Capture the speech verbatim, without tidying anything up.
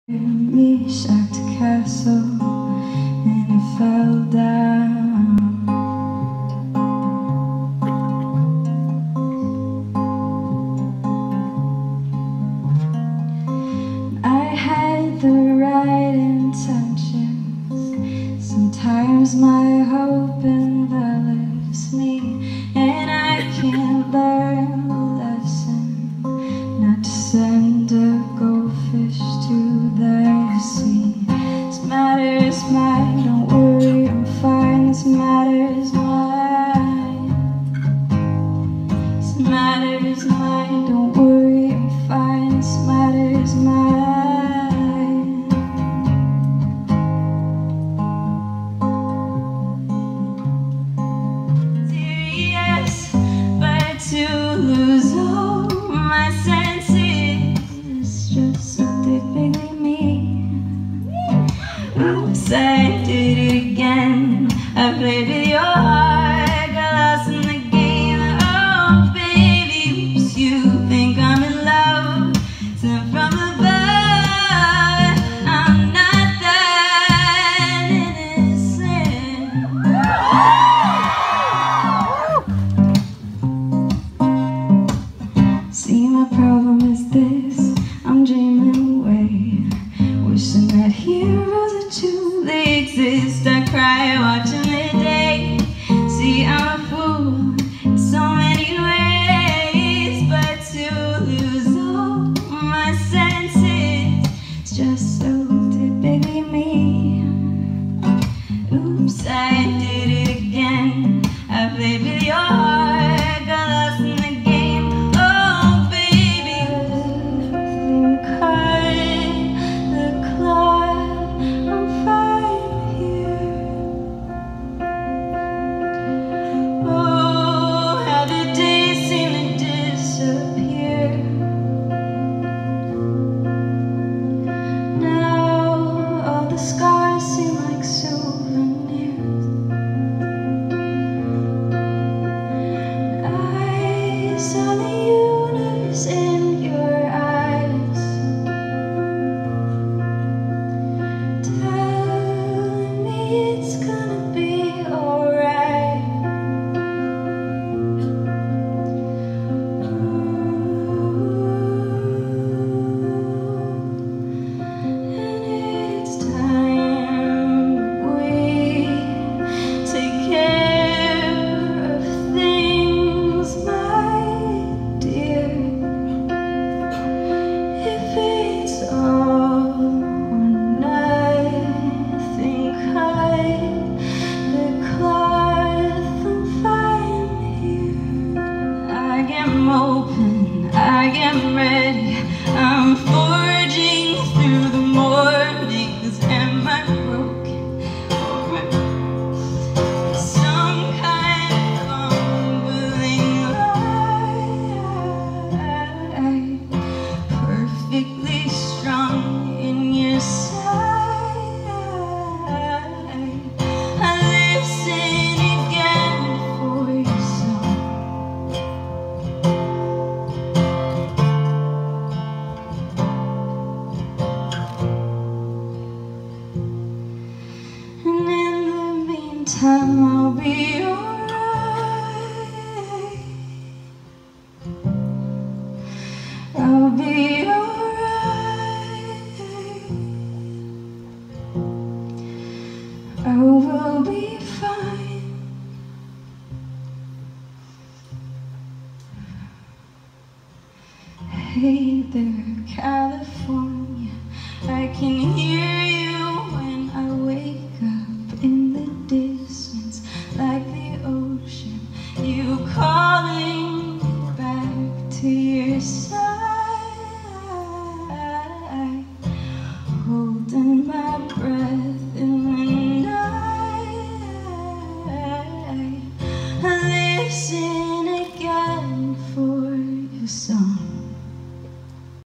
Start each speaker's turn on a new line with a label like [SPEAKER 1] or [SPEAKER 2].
[SPEAKER 1] Me shocked castle and it fell down. I had the right intentions. Sometimes my hope envelops me, and I can't learn a lesson not to send a goldfish to the sea. This matter is mine, don't worry, I'm fine. This matter is mine. This matter is mine, don't worry, I'm fine. This matter is mine. Serious, but to lose all my senses is just so typically me. Oops, I did it again. I played with your heart, got lost in the game. Oh baby, oops, you think I'm in love, sent from above. I'm not that innocent. See, my problem is this, I'm dreaming away, wishing that heroes that truly exist. I cry watching the day. See, I'm a fool in so many ways, but to lose all my senses, it's just so typically me. Oops, I did it again. I played with your heart, got lost in the game. Oh baby, think I the clock, I'm fine here. Oh, how the days seem to disappear. Now all the scars seem like souvenirs. I saw the universe in your eyes, telling me it's gonna be alright. And it's time we take care of things, my dear. If it's all or nothing, hide the cloth, I'm fine here. I am open, I am ready, I'm forging through the mornings. Am I broken or am I some kind of fumbling lie? Perfectly strong in your sight, I listen again for your song. And in the meantime, I'll be alright. I'll be alright. I will be fine. Hey there, California, I can hear